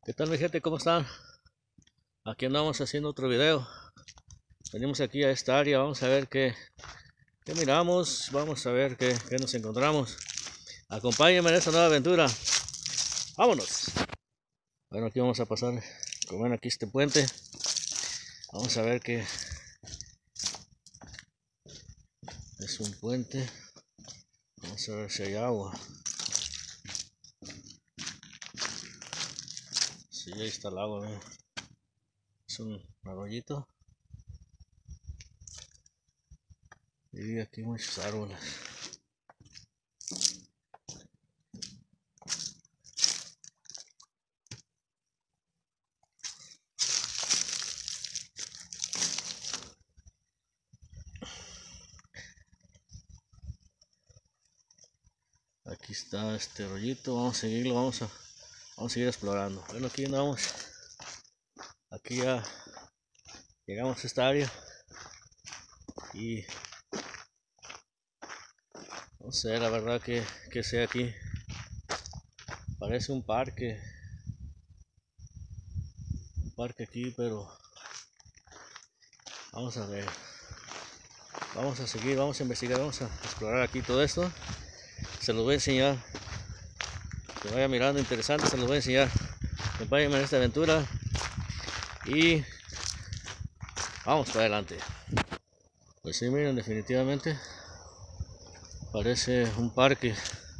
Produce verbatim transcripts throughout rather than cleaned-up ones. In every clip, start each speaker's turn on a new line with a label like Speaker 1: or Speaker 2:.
Speaker 1: ¿Qué tal mi gente? ¿Cómo están? Aquí andamos haciendo otro video. Venimos aquí a esta área, vamos a ver qué, qué miramos, vamos a ver qué, qué nos encontramos. Acompáñenme en esta nueva aventura. ¡Vámonos! Bueno, aquí vamos a pasar, como ven aquí este puente. Vamos a ver qué es un puente. Vamos a ver si hay agua. Sí, ahí está el agua, ¿no? Es un arroyito. Y aquí muchos árboles. Aquí está este arroyito, vamos a seguirlo, vamos a, vamos a seguir explorando. Bueno, aquí andamos. Aquí ya llegamos a esta área y no sé la verdad que, que sea aquí. Parece un parque, un parque aquí, pero vamos a ver. Vamos a seguir, vamos a investigar, vamos a explorar aquí todo esto. Se los voy a enseñar. Que vaya mirando interesante, se los voy a enseñar. Acompáñenme en esta aventura y vamos para adelante. Pues sí, miren, definitivamente parece un parque.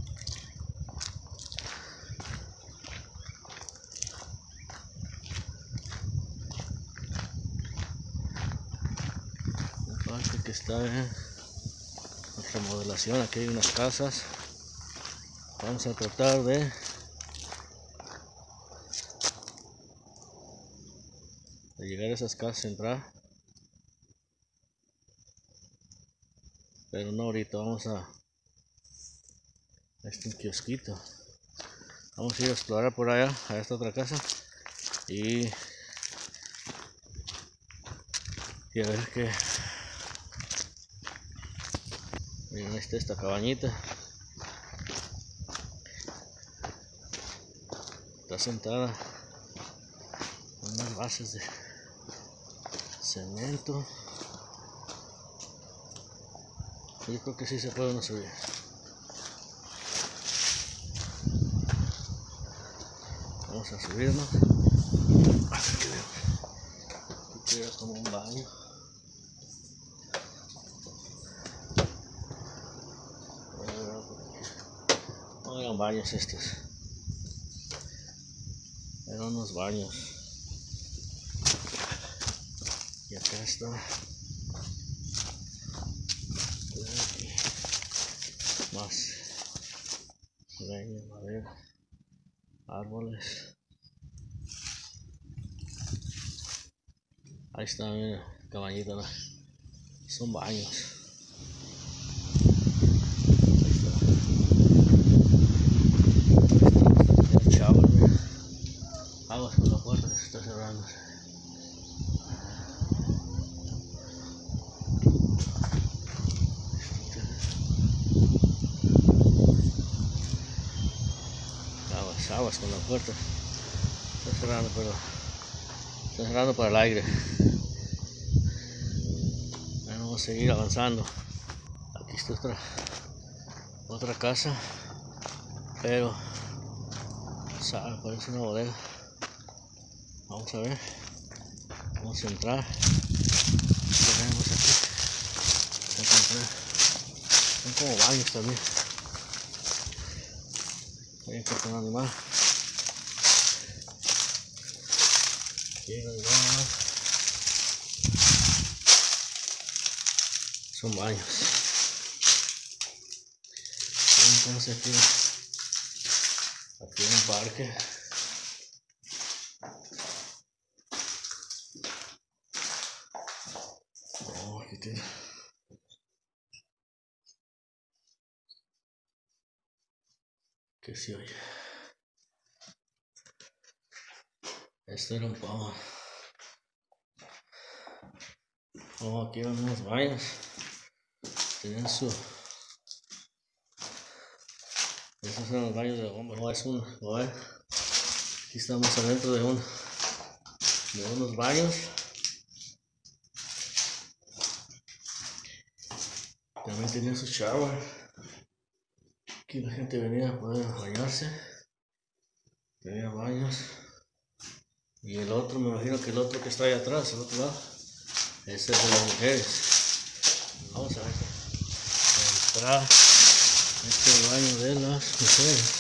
Speaker 1: Un parque que está en remodelación. Aquí hay unas casas. Vamos a tratar de de llegar a esas casas, entrar, pero no ahorita. Vamos a, a este kiosquito, vamos a ir a explorar por allá a esta otra casa y, y a ver qué. Miren, ahí está esta cabañita, está sentada con unas bases de cemento. Yo creo que sí se puede uno subir. Vamos a subirnos. A ver qué vemos. Aquí queda como un baño. No eran baños estos, eran unos baños. Y acá está. Más leña, madera, árboles. Ahí está, mira, cabañita, ¿no? Son baños. Aguas con la puerta que se está cerrando. Aguas, aguas con la puerta. Está cerrando, pero está cerrando para el aire. Bueno, vamos a seguir avanzando. Aquí está otra, otra casa, pero sabe, parece una bodega. Vamos a ver. Vamos a entrar. Tenemos aquí. Vamos a entrar. Son como baños también. Hay que un animal. Aquí no hay nada más. Son baños. Entonces aquí, aquí hay un parque. Oh, aquí tiene. ¿Qué se oye? Esto era un pavo. Oh, aquí van unos baños. Tienen su. Esos son los baños de bomba. No es un. A ver. Aquí estamos adentro de, un, de unos baños. También tenía su shower. Aquí la gente venía a poder bañarse. Tenía baños. Y el otro, me imagino que el otro que está ahí atrás, el otro lado, ese es de las mujeres. Vamos a ver. Entrar. Este es el baño de las mujeres.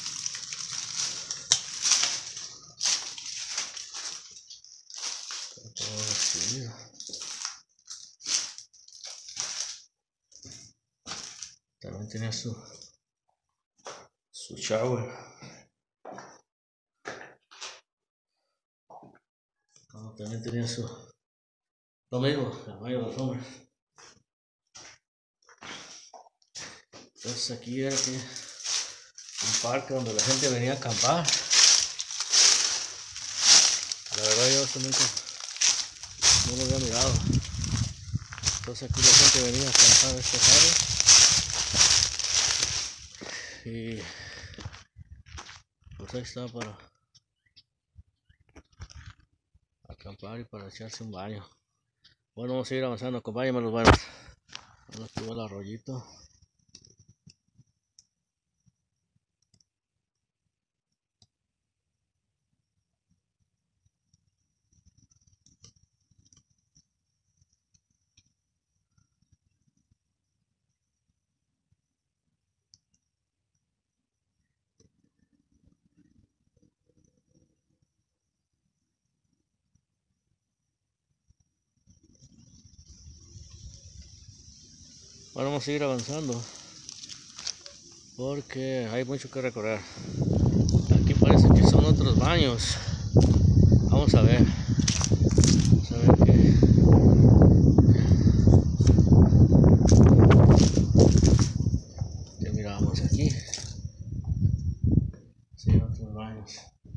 Speaker 1: También tenía su su shower. Oh, también tenía su lo mismo, el baño de los hombres. Entonces aquí era que un parque donde la gente venía a acampar. La verdad yo esto nunca no lo había mirado. Entonces aquí la gente venía a acampar a estas áreas. Y pues ahí está para acampar y para echarse un baño. Bueno, vamos a seguir avanzando, acompáñenme los baños. Bueno, aquí va el arroyito. Bueno, vamos a seguir avanzando porque hay mucho que recorrer. Aquí parece que son otros baños. Vamos a ver. Vamos a ver qué. ¿Qué miramos aquí? Sí, otros baños.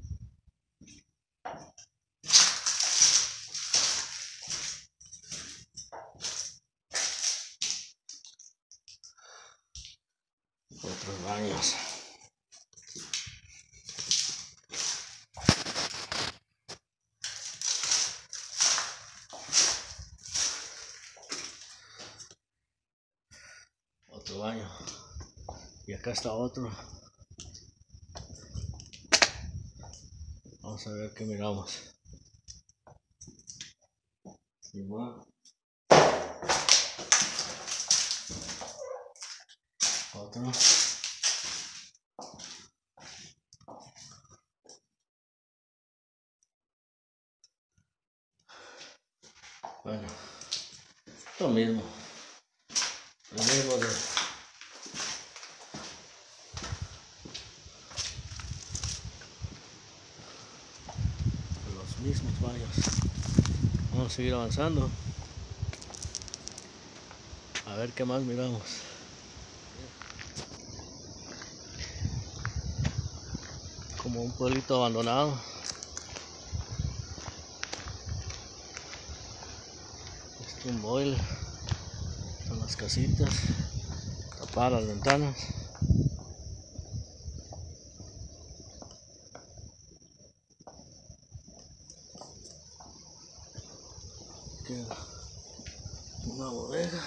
Speaker 1: Otros baños. Otro baño. Y acá está otro. Vamos a ver qué miramos. Igual. Otro. Bueno, lo mismo. Lo mismo de los mismos baños. Vamos a seguir avanzando. A ver qué más miramos. Como un pueblito abandonado. Este es un boiler. Son las casitas. Tapar las ventanas. Queda una bodega.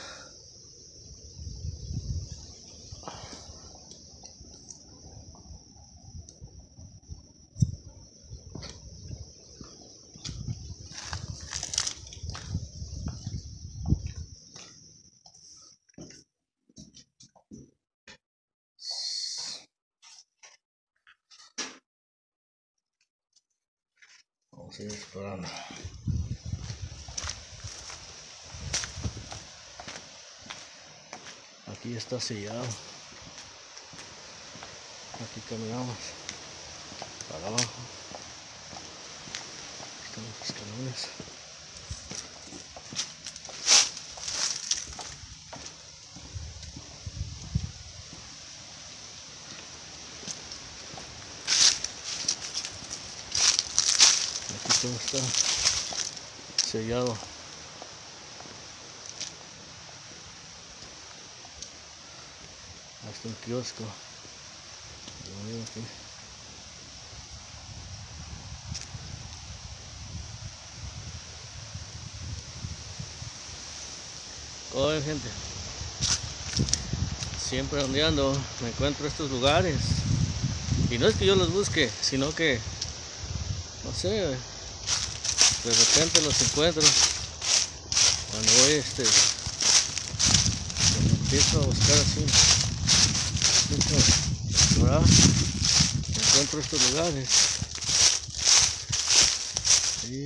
Speaker 1: Vamos a seguir explorando. Aquí está sellado. Aquí caminamos para abajo. Están los escalones. Aquí todo está sellado. Hasta un kiosco. Aquí. Oye, gente, siempre donde ando me encuentro estos lugares, y no es que yo los busque, sino que no sé, de repente los encuentro cuando voy este cuando empiezo a buscar así, ¿verdad? Encuentro estos lugares y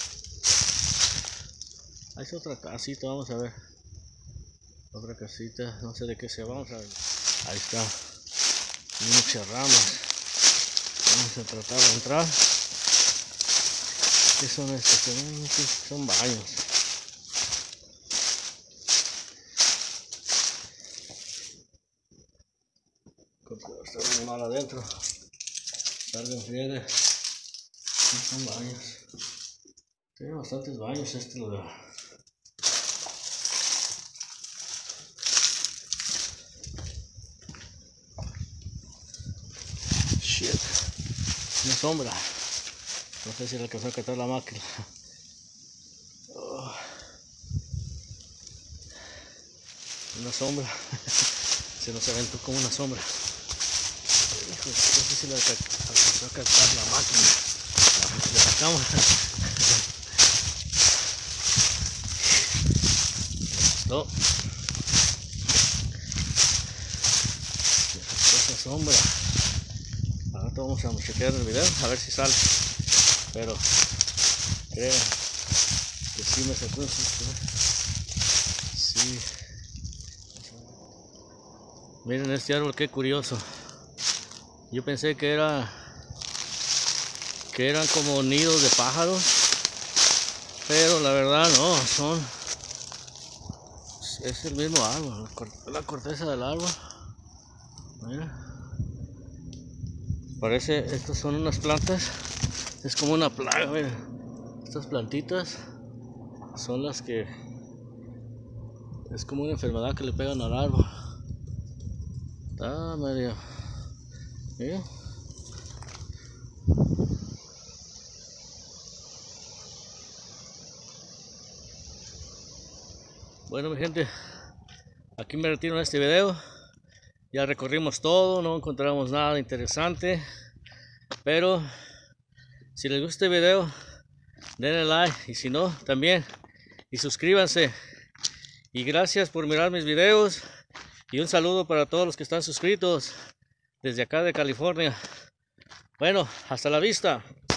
Speaker 1: hay otra casita, vamos a ver, otra casita, no sé de qué sea, vamos a ver. Ahí está, y muchas ramas, vamos a tratar de entrar. ¿Qué son estos? Son baños. Está un animal adentro, salgan friegue. Son baños, tiene bastantes baños este lugar. Shit, una sombra, no sé si le alcanzó a catar la máquina. Oh. Una sombra, se nos aventó como una sombra. Hijo, no sé si le alcanzó a captar la máquina de la cámara. No. Esa sombra. Ahora vamos a chequear el video a ver si sale. Pero creo que sí me sacó un susto. Sí. Miren este árbol, qué curioso. Yo pensé que era que eran como nidos de pájaros, pero la verdad no, son es el mismo árbol, la corteza del árbol. Mira, parece, estas son unas plantas, es como una plaga. Mira, estas plantitas son las que es como una enfermedad que le pegan al árbol. Está medio, mira. Bueno, mi gente, aquí me retiro en este video. Ya recorrimos todo, no encontramos nada interesante, pero si les gusta este video, denle like, y si no, también, y suscríbanse. Y gracias por mirar mis videos, y un saludo para todos los que están suscritos desde acá de California. Bueno, hasta la vista.